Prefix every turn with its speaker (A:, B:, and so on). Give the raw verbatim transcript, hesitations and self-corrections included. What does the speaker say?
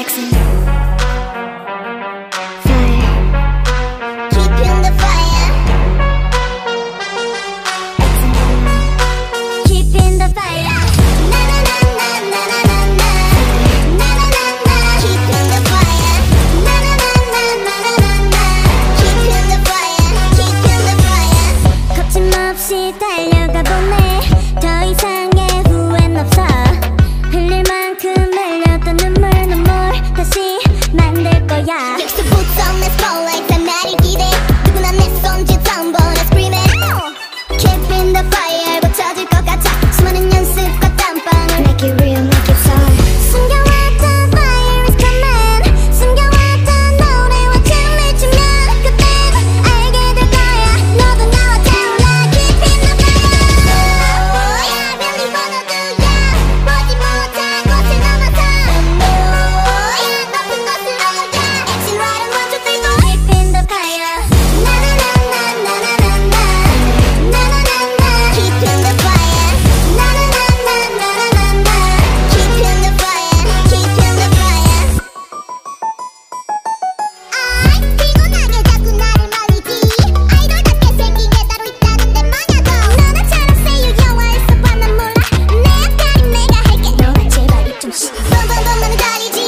A: 달려가 보네. 더 이상의 후회는 없어. 흘릴 만큼 흘렸던 눈물 눈물 다시 만들 거야.
B: Fix the boots on the spotlights 한 나를 기대. 누구나 내 손짓 전번에 screaming Keeping the fire 고쳐질 것 같아. 수많은 연습과 땀방울 Make it real, make it so. 숨겨왔던 fire is coming. 숨겨왔던 노래와 춤을 추면 그땐 알게 될 거야. 너도 나와 타올라. Keeping the fire. Oh yeah, really wanna do yeah. 보지 못한 곳을 넘어서 Oh yeah, 높은 곳으로 yeah. Action right on one two three four. Keeping the fire. Na na na na na na na na. Na na na na. Keeping the fire. Na na na na na na na na. Keeping the fire. Keeping the fire. 아, 피곤하게 자꾸 나를 말리지. 아이돌답게 생긴 게 따로 있다는데 뭐냐고. 너나처럼 say you 영화에서 봐 난 몰라. 내 역할은 내가 할게. 너 제발 입 좀 쉬. 뻔뻔뻔 나는 가리지.